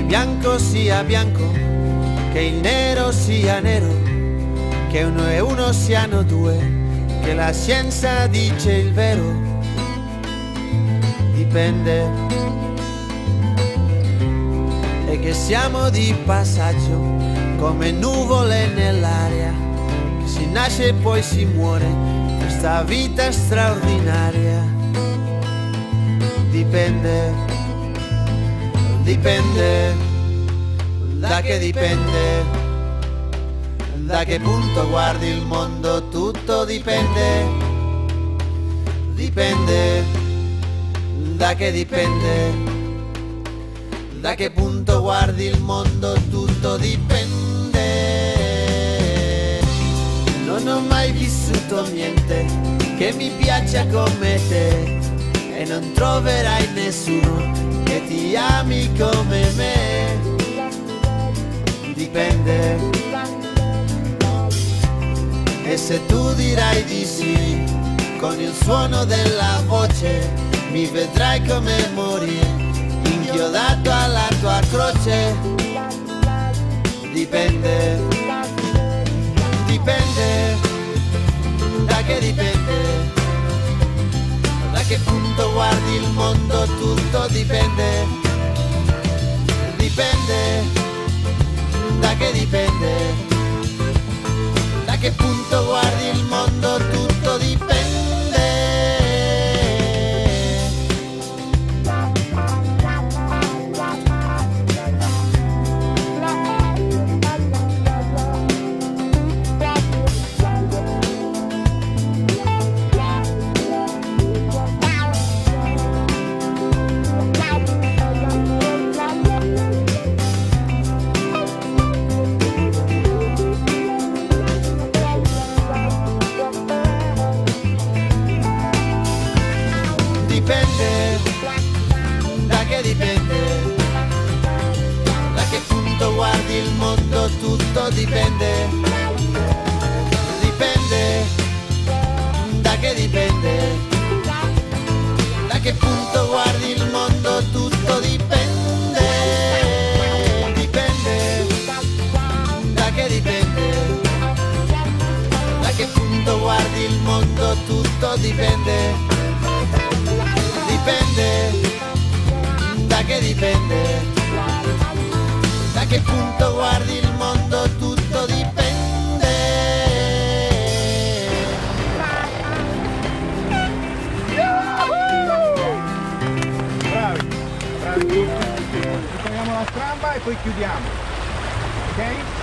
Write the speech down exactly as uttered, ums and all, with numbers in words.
il bianco sia bianco, che il nero sia nero, che uno e uno siano due, che la scienza dice il vero. Dipende, e che siamo di passaggio come nuvole nell'aria, che si nasce e poi si muore, questa vita straordinaria. Dipende, dipende, da che dipende, da che punto guardi il mondo, tutto dipende, dipende, da che dipende, da che punto guardi il mondo, tutto dipende. Non ho mai vissuto niente che mi piaccia come te, e non troverai nessuno che ti ami come me. Dipende, e se tu dirai di sì, con il suono della voce mi vedrai come morire, inchiodato alla tua croce. Dipende, dipende, da che dipende, da che punto guardi il mondo, tutto dipende, dipende, da che dipende, da che punto guardi il mondo, tutto dipende. Dipende, da che dipende, da che punto guardi il mondo, tutto dipende, dipende, da che dipende, da che punto guardi il mondo, tutto dipende, dipende, da che dipende, da che punto guardi il mondo, tutto dipende. Dipende, da che dipende, da che punto guardi il mondo, tutto dipende. Bravi, bravi tutti. Togliamo la stramba e poi chiudiamo, ok?